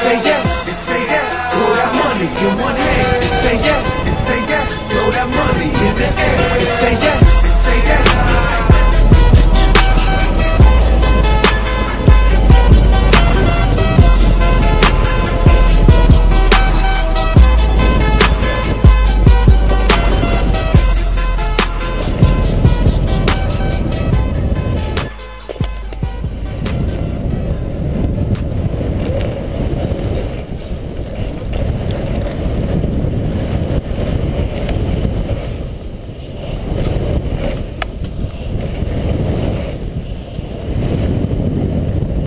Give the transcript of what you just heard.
say yes, if they yes, throw that money in one hand. Say yes, if they yes, throw that money in the air. Say yes.